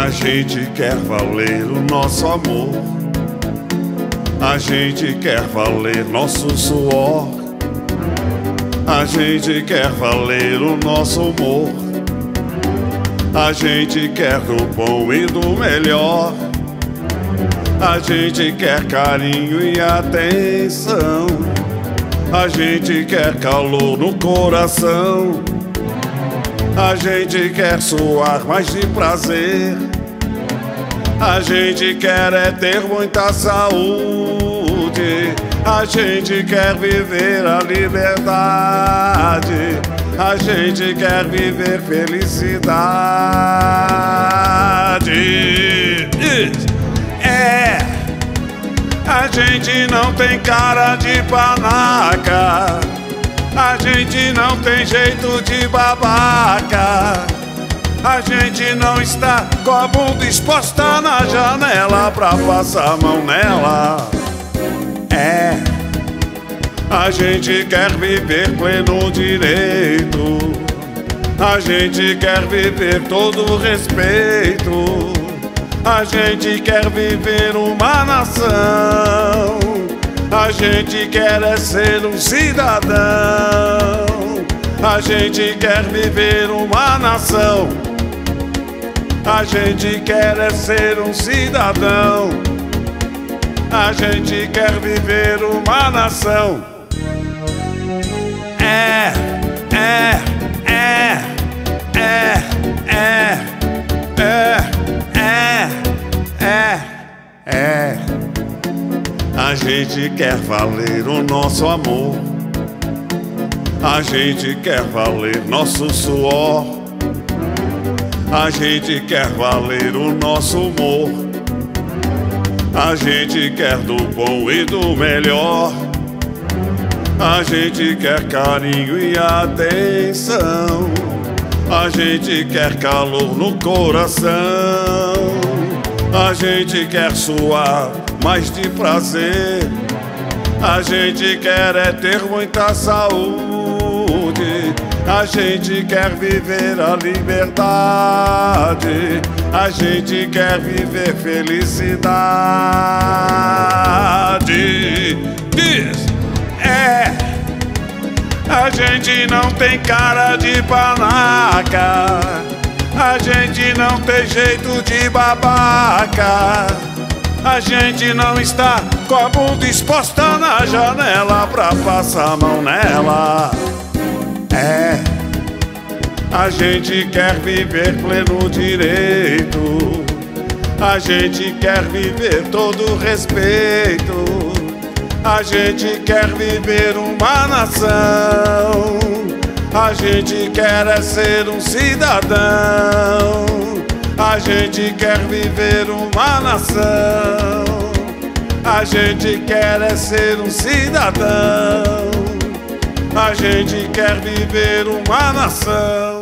A gente quer valer o nosso amor, a gente quer valer nosso suor, a gente quer valer o nosso humor, a gente quer do bom e do melhor, a gente quer carinho e atenção, a gente quer calor no coração, a gente quer suar mais de prazer, a gente quer é ter muita saúde, a gente quer viver a liberdade, a gente quer viver felicidade. A gente não tem cara de panaca, a gente não tem jeito de babaca, a gente não está com a bunda exposta na janela pra passar a mão nela. A gente quer viver pleno direito, a gente quer viver todo respeito, a gente quer viver uma nação, a gente quer é ser um cidadão, a gente quer viver uma nação, a gente quer é ser um cidadão, a gente quer viver uma nação. A gente quer valer o nosso amor, a gente quer valer nosso suor, a gente quer valer o nosso humor, a gente quer do bom e do melhor, a gente quer carinho e atenção, a gente quer calor no coração, a gente quer suar mais de prazer, a gente quer é ter muita saúde, a gente quer viver a liberdade, a gente quer viver felicidade. A gente não tem cara de panaca, a gente não tem jeito de babaca, a gente não está com a bunda exposta na janela pra passar a mão nela. A gente quer viver pleno direito, a gente quer viver todo respeito, a gente quer viver uma nação, a gente quer é ser um cidadão, a gente quer viver uma nação, a gente quer é ser um cidadão, a gente quer viver uma nação.